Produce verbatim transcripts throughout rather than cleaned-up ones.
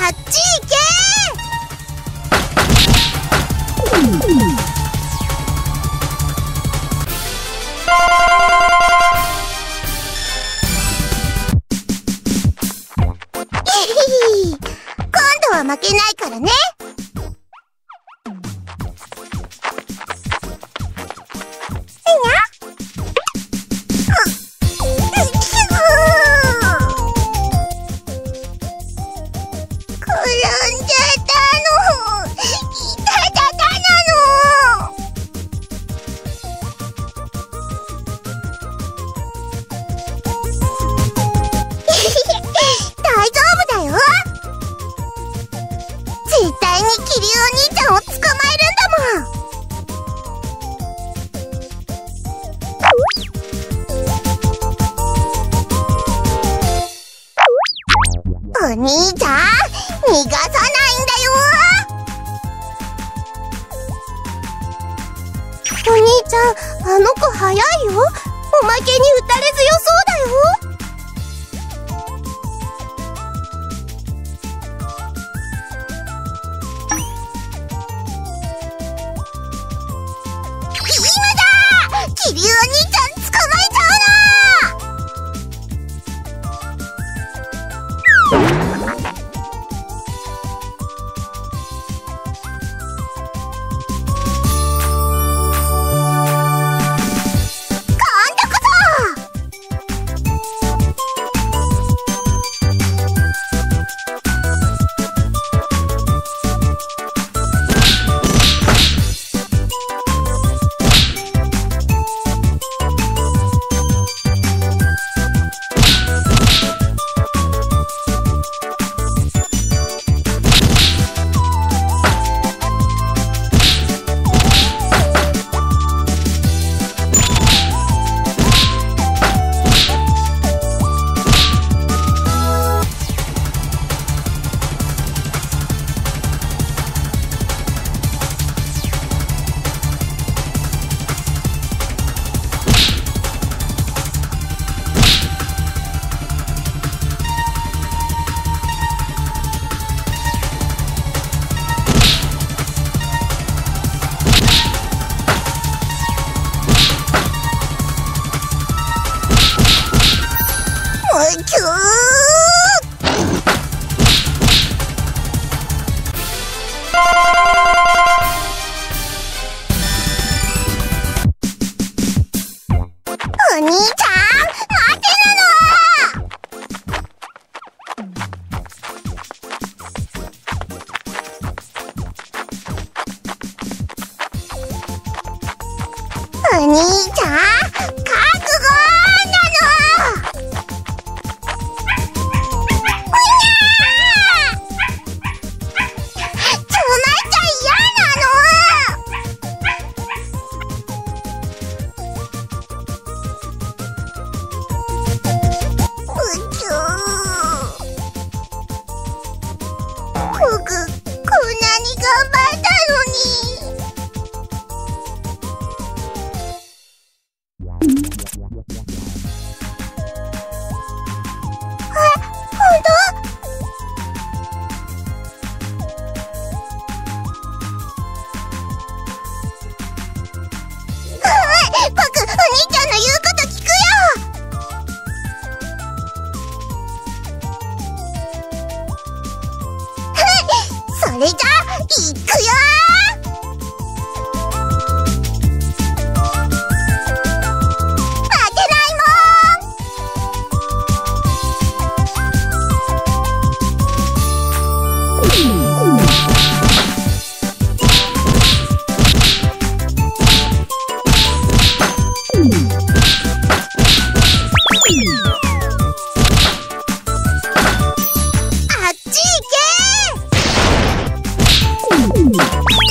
っち行け今度は負けないからね。絶対にキリお兄ちゃんを捕まえるんだもん。お兄ちゃん、逃がさないんだよ。お兄ちゃん、あの子早いよ。おまけに打たれ強そうだよ。キリお兄ちゃん捕まえちゃうな。キューお兄ちゃん、待てなの。お兄ちゃん、覚悟なの。僕、こんなに頑張ったのに。え、本当？はい、僕、お兄ちゃんの言うこと聞くよ。それじゃあ、いくよー。負けないもあっち行けー。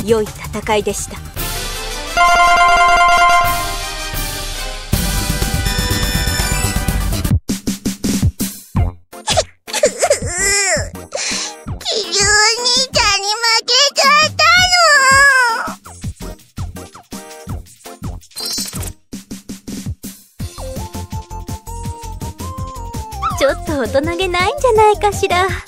良い戦いでした。 ちょっと大人げないんじゃないかしら。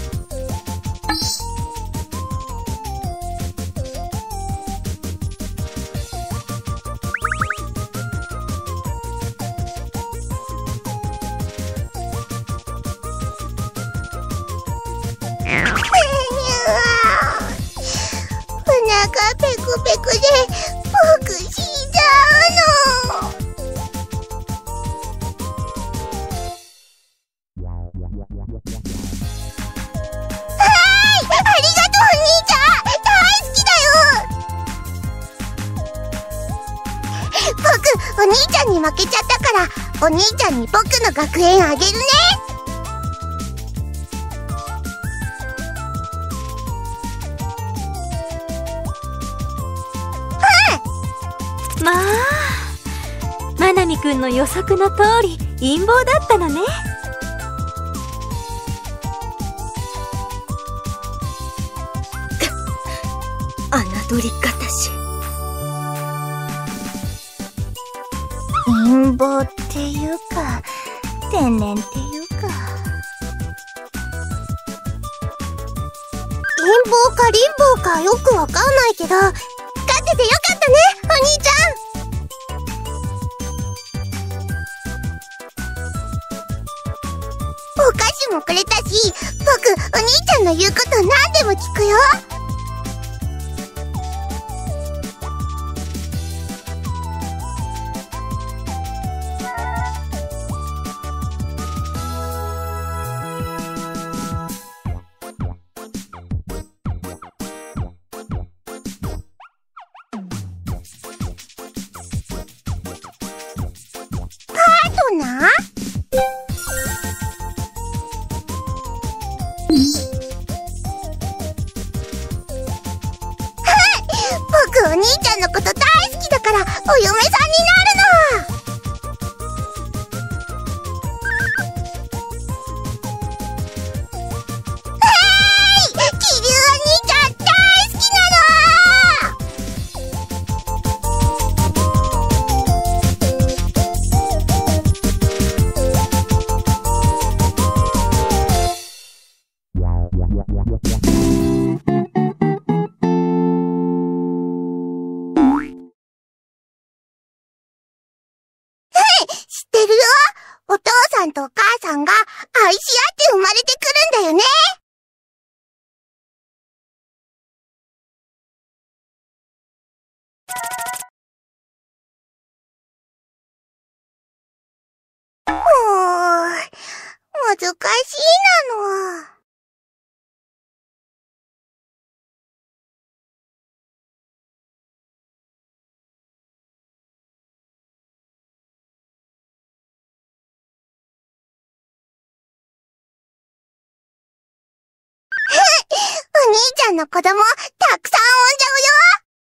お腹ペコペコで僕死んじゃうの。お兄ちゃんに負けちゃったからお兄ちゃんに僕の学園あげるね。 うん。まあまなみくんの予測の通り陰謀だったのね。侮り方し。 陰謀っていうか天然っていうか、陰謀かリンボーかよくわかんないけど勝ててよかったねお兄ちゃん。お菓子もくれたし僕お兄ちゃんの言うこと何でも聞くよ。僕お兄ちゃんのこと大好きだからお嫁さんになるの。知ってるよ。お父さんとお母さんが愛し合って生まれてくるんだよね。もう、難しいなの。お兄ちゃんの子供たくさん産んじゃうよ。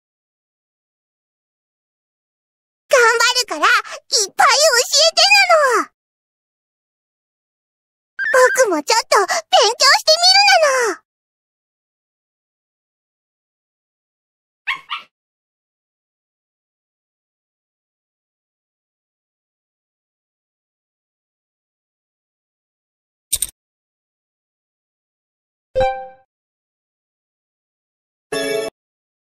頑張るからいっぱい教えてなの。僕もちょっと勉強してみ